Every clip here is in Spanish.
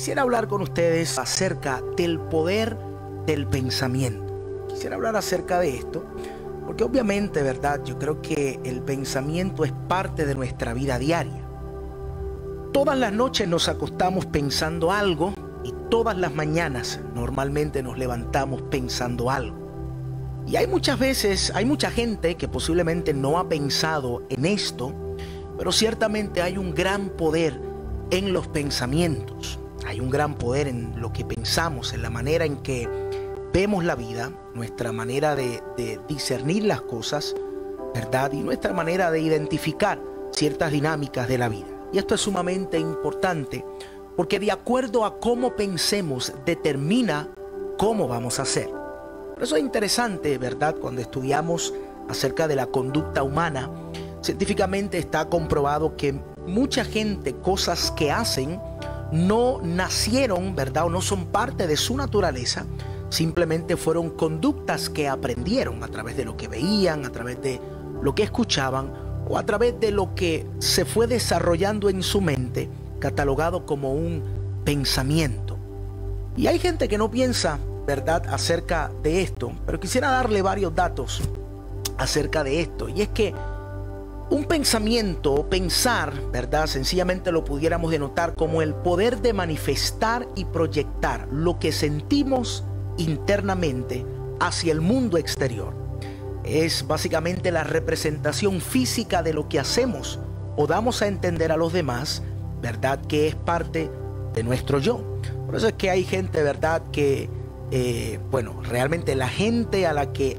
Quisiera hablar con ustedes acerca del poder del pensamiento. Quisiera hablar acerca de esto, porque obviamente, ¿verdad? Yo creo que el pensamiento es parte de nuestra vida diaria. Todas las noches nos acostamos pensando algo y todas las mañanas normalmente nos levantamos pensando algo. Y hay muchas veces, hay mucha gente que posiblemente no ha pensado en esto, pero ciertamente hay un gran poder en los pensamientos. Hay un gran poder en lo que pensamos, en la manera en que vemos la vida, nuestra manera de discernir las cosas, ¿verdad? Y nuestra manera de identificar ciertas dinámicas de la vida. Y esto es sumamente importante porque de acuerdo a cómo pensemos determina cómo vamos a ser. Por eso es interesante, ¿verdad? Cuando estudiamos acerca de la conducta humana, científicamente está comprobado que mucha gente, cosas que hacen, no nacieron, ¿verdad? O no son parte de su naturaleza, simplemente fueron conductas que aprendieron a través de lo que veían, a través de lo que escuchaban o a través de lo que se fue desarrollando en su mente, catalogado como un pensamiento. Y hay gente que no piensa, ¿verdad?, acerca de esto, pero quisiera darle varios datos acerca de esto. Y es que un pensamiento, pensar, ¿verdad?, sencillamente lo pudiéramos denotar como el poder de manifestar y proyectar lo que sentimos internamente hacia el mundo exterior. Es básicamente la representación física de lo que hacemos o damos a entender a los demás, ¿verdad?, que es parte de nuestro yo. Por eso es que hay gente, ¿verdad?, que realmente la gente a la que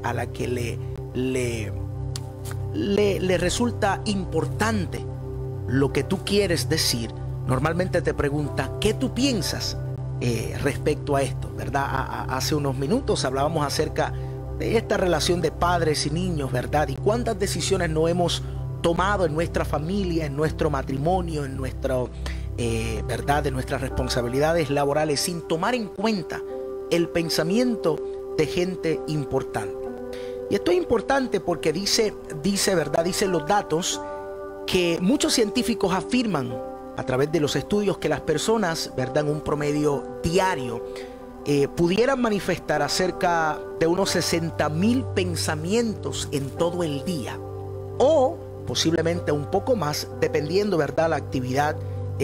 le resulta importante lo que tú quieres decir, normalmente te pregunta ¿qué tú piensas respecto a esto? ¿Verdad? Hace unos minutos hablábamos acerca de esta relación de padres y niños, ¿verdad? Y cuántas decisiones no hemos tomado en nuestra familia, en nuestro matrimonio, en nuestro, ¿verdad?, en nuestras responsabilidades laborales, sin tomar en cuenta el pensamiento de gente importante. Y esto es importante porque dice, ¿verdad?, dicen los datos que muchos científicos afirman a través de los estudios que las personas, ¿verdad?, en un promedio diario pudieran manifestar acerca de unos 60,000 pensamientos en todo el día o posiblemente un poco más, dependiendo, ¿verdad?, la actividad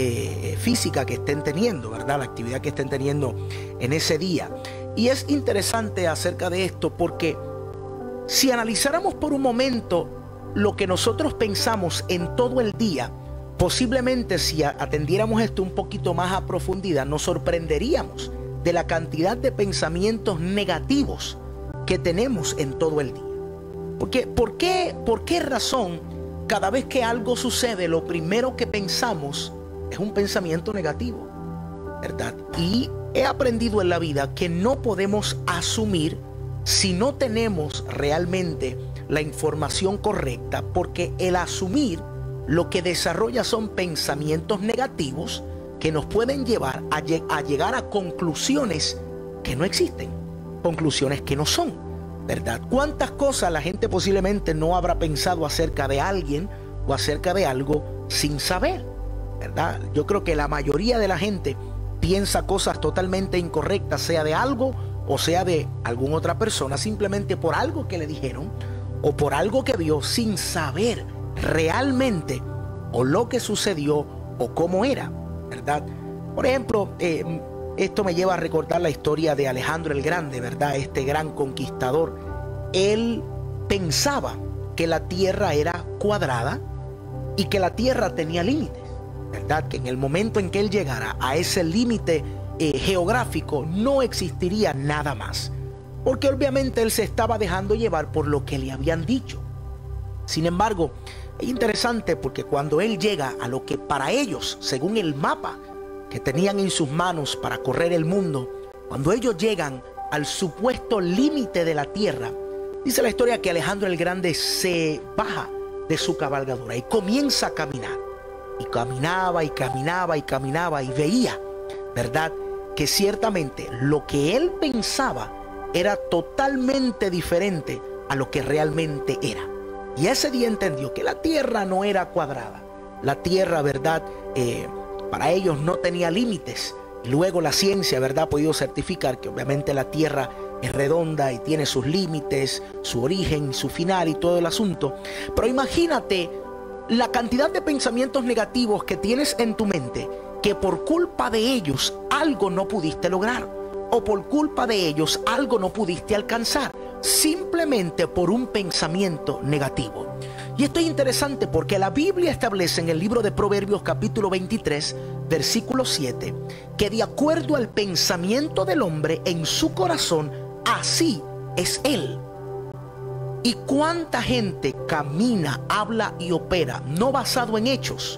física que estén teniendo, ¿verdad?, la actividad que estén teniendo en ese día. Y es interesante acerca de esto porque si analizáramos por un momento lo que nosotros pensamos en todo el día, posiblemente si atendiéramos esto un poquito más a profundidad, nos sorprenderíamos de la cantidad de pensamientos negativos que tenemos en todo el día. Porque, ¿por qué razón cada vez que algo sucede, lo primero que pensamos es un pensamiento negativo, ¿verdad? Y he aprendido en la vida que no podemos asumir si no tenemos realmente la información correcta, porque el asumir lo que desarrolla son pensamientos negativos que nos pueden llevar a llegar a conclusiones que no existen, conclusiones que no son, ¿verdad? ¿Cuántas cosas la gente posiblemente no habrá pensado acerca de alguien o acerca de algo sin saber, ¿verdad? Yo creo que la mayoría de la gente piensa cosas totalmente incorrectas, sea de algo o sea de alguna otra persona, simplemente por algo que le dijeron o por algo que vio sin saber realmente o lo que sucedió o cómo era, ¿verdad? Por ejemplo, esto me lleva a recordar la historia de Alejandro el Grande, ¿verdad? Este gran conquistador. Él pensaba que la tierra era cuadrada y que la tierra tenía límites, ¿verdad? Que en el momento en que él llegara a ese límite geográfico no existiría nada más, porque obviamente él se estaba dejando llevar por lo que le habían dicho. Sin embargo, es interesante porque cuando él llega a lo que para ellos, según el mapa que tenían en sus manos para correr el mundo, cuando ellos llegan al supuesto límite de la tierra, dice la historia que Alejandro el Grande se baja de su cabalgadura y comienza a caminar. Y caminaba y caminaba y caminaba y veía, ¿verdad?, que ciertamente lo que él pensaba era totalmente diferente a lo que realmente era. Y ese día entendió que la tierra no era cuadrada. La tierra, ¿verdad?, para ellos no tenía límites, Luego la ciencia, ¿verdad?, ha podido certificar que obviamente la Tierra es redonda y tiene sus límites, su origen, su final y todo el asunto. Pero imagínate la cantidad de pensamientos negativos que tienes en tu mente, que por culpa de ellos algo no pudiste lograr, o por culpa de ellos algo no pudiste alcanzar, simplemente por un pensamiento negativo. Y esto es interesante porque la Biblia establece en el libro de Proverbios capítulo 23, versículo 7, que de acuerdo al pensamiento del hombre en su corazón, así es él. ¿Y cuánta gente camina, habla y opera no basado en hechos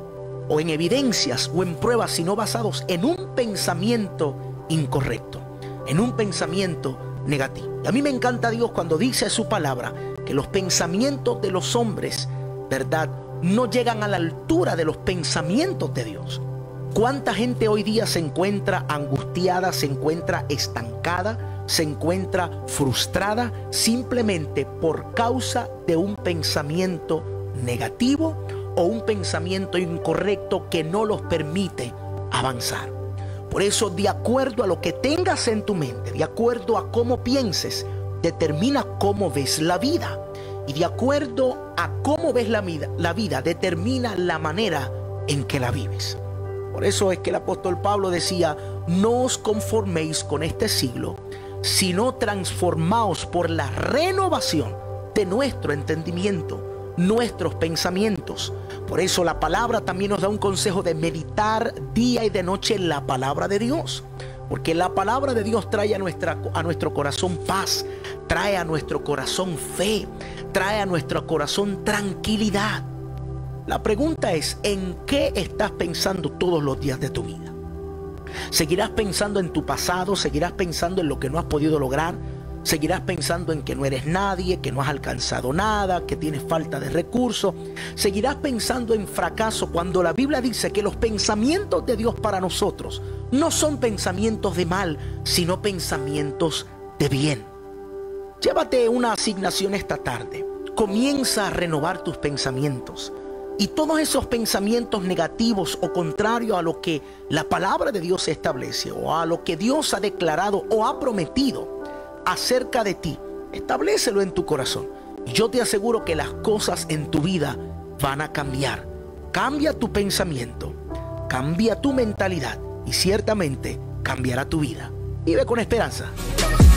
o en evidencias o en pruebas, sino basados en un pensamiento incorrecto, en un pensamiento negativo? Y a mí me encanta Dios cuando dice su palabra que los pensamientos de los hombres, ¿verdad?, no llegan a la altura de los pensamientos de Dios. ¿Cuánta gente hoy día se encuentra angustiada, se encuentra estancada, se encuentra frustrada simplemente por causa de un pensamiento negativo o un pensamiento incorrecto que no los permite avanzar? Por eso, de acuerdo a lo que tengas en tu mente, de acuerdo a cómo pienses, determina cómo ves la vida. Y de acuerdo a cómo ves la vida determina la manera en que la vives. Por eso es que el apóstol Pablo decía: no os conforméis con este siglo, sino transformaos por la renovación de nuestro entendimiento, nuestros pensamientos. Por eso la palabra también nos da un consejo de meditar día y de noche en la palabra de Dios. Porque la palabra de Dios trae a nuestro corazón paz, trae a nuestro corazón fe, trae a nuestro corazón tranquilidad. La pregunta es: ¿en qué estás pensando todos los días de tu vida? ¿Seguirás pensando en tu pasado? ¿Seguirás pensando en lo que no has podido lograr? ¿Seguirás pensando en que no eres nadie, que no has alcanzado nada, que tienes falta de recursos? ¿Seguirás pensando en fracaso cuando la Biblia dice que los pensamientos de Dios para nosotros no son pensamientos de mal, sino pensamientos de bien? Llévate una asignación esta tarde. Comienza a renovar tus pensamientos. Y todos esos pensamientos negativos o contrarios a lo que la palabra de Dios establece, o a lo que Dios ha declarado o ha prometido acerca de ti, establécelo en tu corazón. Y yo te aseguro que las cosas en tu vida van a cambiar. Cambia tu pensamiento, cambia tu mentalidad y ciertamente cambiará tu vida. Vive con esperanza.